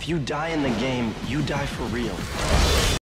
If you die in the game, you die for real.